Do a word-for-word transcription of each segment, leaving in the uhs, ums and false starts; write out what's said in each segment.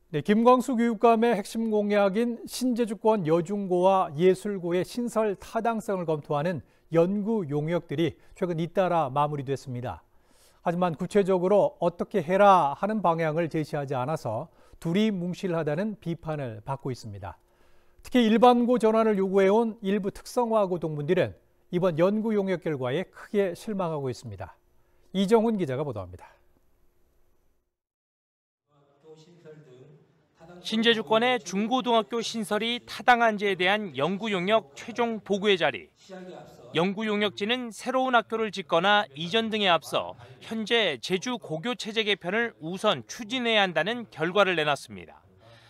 네, 김광수 교육감의 핵심 공약인 신제주권 여중고와 예술고의 신설 타당성을 검토하는 연구 용역들이 최근 잇따라 마무리됐습니다. 하지만 구체적으로 어떻게 해라 하는 방향을 제시하지 않아서 두리뭉실하다는 비판을 받고 있습니다. 특히 일반고 전환을 요구해온 일부 특성화고 동문들은 이번 연구 용역 결과에 크게 실망하고 있습니다. 이정훈 기자가 보도합니다. 신제주권의 중고등학교 신설이 타당한지에 대한 연구 용역 최종 보고의 자리. 연구 용역지는 새로운 학교를 짓거나 이전 등에 앞서 현재 제주 고교 체제 개편을 우선 추진해야 한다는 결과를 내놨습니다.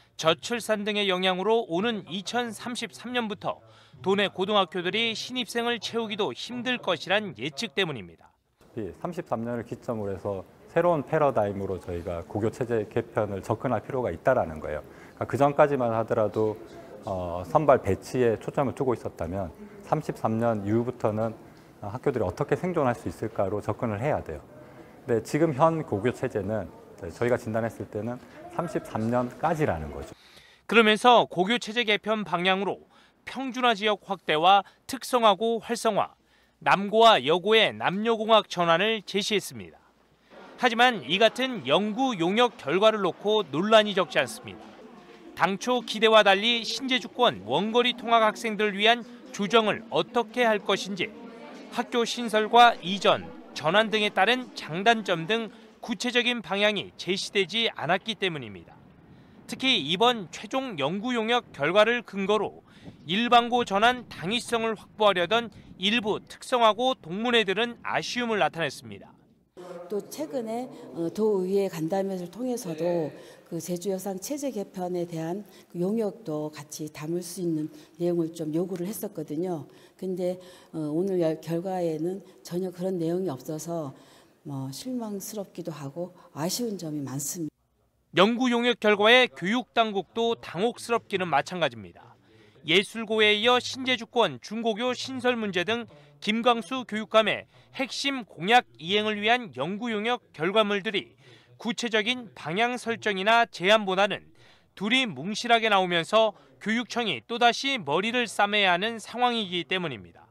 저출산 등의 영향으로 오는 이천삼십삼 년부터 도내 고등학교들이 신입생을 채우기도 힘들 것이란 예측 때문입니다. 삼십삼 년을 기점으로 해서 새로운 패러다임으로 저희가 고교 체제 개편을 접근할 필요가 있다는 거예요. 그러니까 그 전까지만 하더라도 어, 선발 배치에 초점을 두고 있었다면 삼십삼 년 이후부터는 학교들이 어떻게 생존할 수 있을까로 접근을 해야 돼요. 근데 지금 현 고교 체제는 저희가 진단했을 때는 삼십삼 년까지라는 거죠. 그러면서 고교 체제 개편 방향으로 평준화 지역 확대와 특성화고 활성화, 남고와 여고의 남녀공학 전환을 제시했습니다. 하지만 이 같은 연구 용역 결과를 놓고 논란이 적지 않습니다. 당초 기대와 달리 신제주권 원거리 통학 학생들을 위한 조정을 어떻게 할 것인지, 학교 신설과 이전, 전환 등에 따른 장단점 등 구체적인 방향이 제시되지 않았기 때문입니다. 특히 이번 최종 연구 용역 결과를 근거로 일반고 전환 당위성을 확보하려던 일부 특성화고 동문회들은 아쉬움을 나타냈습니다. 또 최근에 도의회 간담회를 통해서도 그 제주여상 체제 개편에 대한 용역도 같이 담을 수 있는 내용을 좀 요구를 했었거든요. 근데 오늘 결과에는 전혀 그런 내용이 없어서 뭐 실망스럽기도 하고 아쉬운 점이 많습니다. 연구 용역 결과에 교육당국도 당혹스럽기는 마찬가지입니다. 예술고에 이어 신제주권 중고교 신설 문제 등 김광수 교육감의 핵심 공약 이행을 위한 연구 용역 결과물들이 구체적인 방향 설정이나 제안보다는 두리뭉실하게 나오면서 교육청이 또다시 머리를 싸매야 하는 상황이기 때문입니다.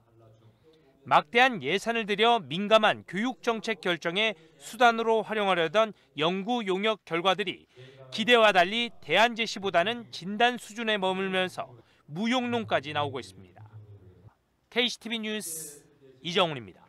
막대한 예산을 들여 민감한 교육정책 결정의 수단으로 활용하려던 연구 용역 결과들이 기대와 달리 대안 제시보다는 진단 수준에 머물면서 무용론까지 나오고 있습니다. 케이씨티비 뉴스 이정훈입니다.